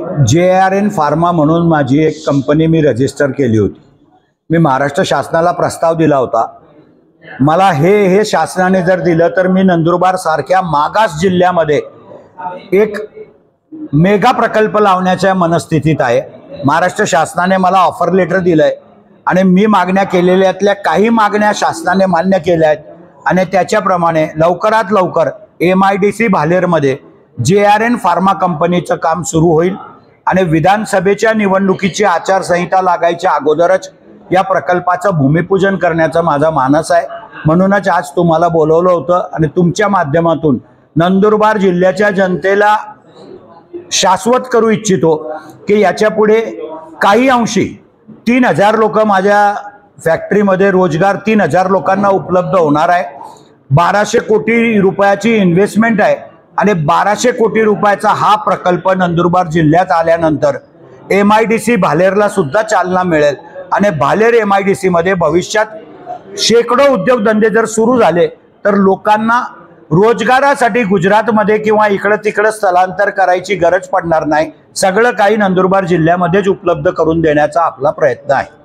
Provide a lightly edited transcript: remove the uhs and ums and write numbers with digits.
JRN pharma म्हणून माझी एक कंपनी मी रजिस्टर केली होती। मी महाराष्ट्र शासनाला प्रस्ताव दिला होता। मला हे शासनाने जर दिलं तर मी नंदुरबार सारख्या मागास जिल्ह्यामध्ये एक मेगा प्रकल्प लावण्याच्या मनस्थितीत आहे। महाराष्ट्र शासनाने मला ऑफर लेटर दिलंय आणि मी मागण्या केलेल्यातल्या काही मागण्या शासनाने मान्य केल्या आहेत आणि त्याच्याप्रमाणे लवकरात लवकर MIDC भालेरमध्ये JRN फार्मा कंपनीचं काम सुरू होईल आणि विधानसभेच्या निवडणुकीची आचारसंहिता लागायच्या अगोदरच या प्रकल्पाचं भूमिपूजन करण्याचं माझा मानस आहे। म्हणूनच आज तुम्हाला बोलवलं होतं आणि तुमच्या माध्यमातून नंदुरबार जिल्ह्याच्या जनतेला शाश्वत करू इच्छितो की याच्या पुढे काही अंशी 3000 लोक माझ्या फॅक्टरीमध्ये रोजगार 3000 लोकांना उपलब्ध होणार आहे। 1200 कोटी रुपयाची इन्व्हेस्टमेंट आहे आणि 1200 कोटी रुपयाचा हा प्रकल्प नंदुरबार जिल्ह्यात आल्यानंतर MIDC भालेरला सुद्धा चालना मिळेल आणि भालेर MIDC मध्ये भविष्यात शेकडो उद्योगधंदे जर सुरू झाले तर लोकांना रोजगारासाठी गुजरातमध्ये किंवा इकडे तिकडे स्थलांतर करायची गरज पडणार नाही। सगळं काही नंदुरबार जिल्ह्यामध्येच उपलब्ध करून देण्याचा आपला प्रयत्न आहे।